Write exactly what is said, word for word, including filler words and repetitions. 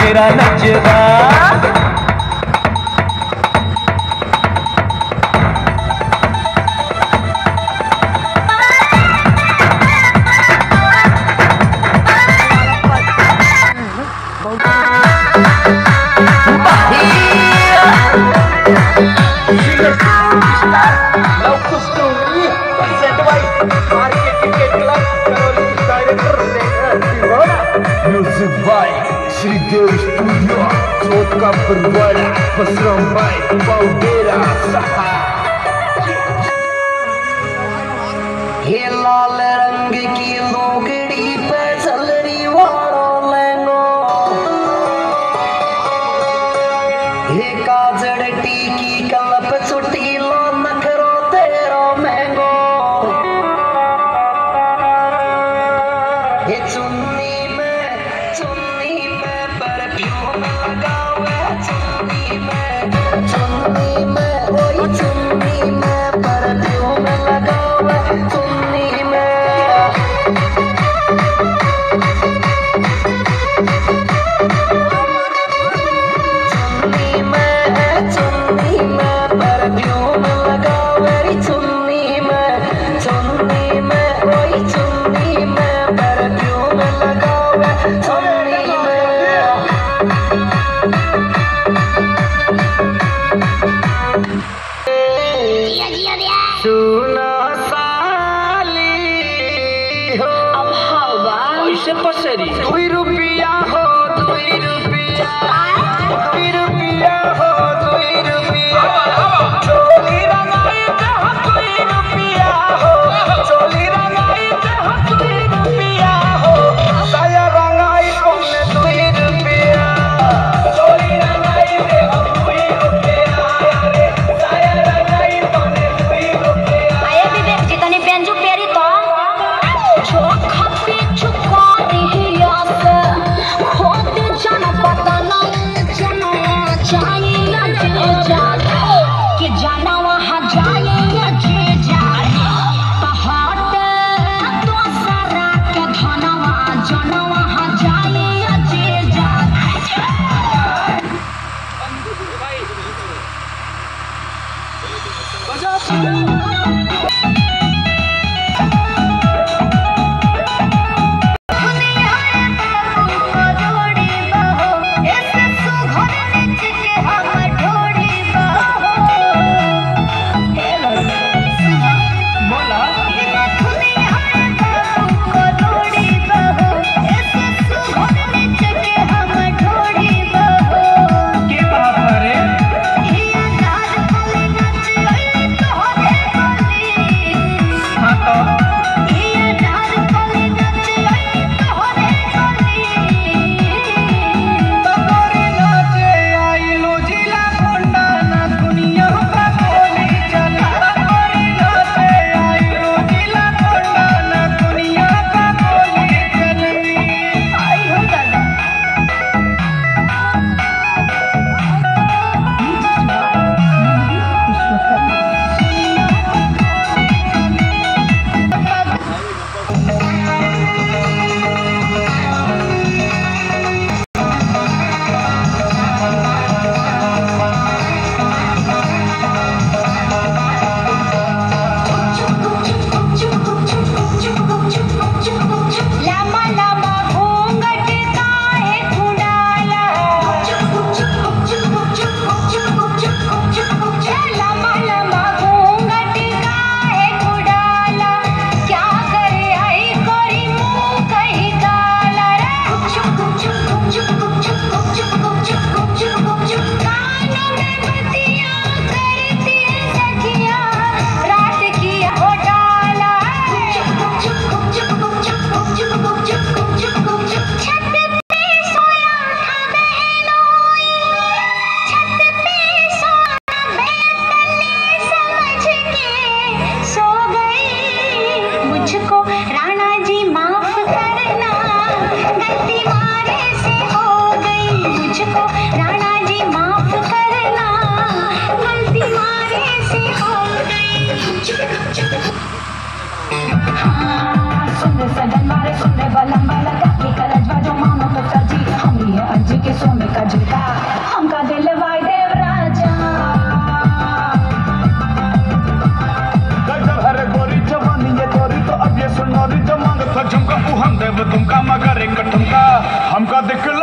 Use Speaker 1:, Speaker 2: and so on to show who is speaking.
Speaker 1: मेरा नचदा।
Speaker 2: Music by Sridev Studio, Sot ka Perwala, Pasram by Baudera Saha।
Speaker 3: ये लाल रंग की लोगड़ी पे चलरी वालो लेंगो, ये काजड़ टीकी कलप छुट्टी लो नखरो तेरो महंगो। ये चुन्नी में चुन्नी में परफ्यूम लगावे, चुन्नी में चुन्नी में ओए चुन्नी में परफ्यूम लगावे, चुन्नी में चुन्नी में चुन्नी में परफ्यूम लगावे, चुन्नी में चुन्नी में ओए चुन्नी में परफ्यूम लगावे, चुन्नी में।
Speaker 1: के सोने का झुमका हमका दिल वाई देव राजा
Speaker 4: गजब हरे गोरी जवानी ये गोरी तो अब ये सुनोरी जो मांग था झुमका वो हम देव तुमका मगर एक ठुमका हमका दिखला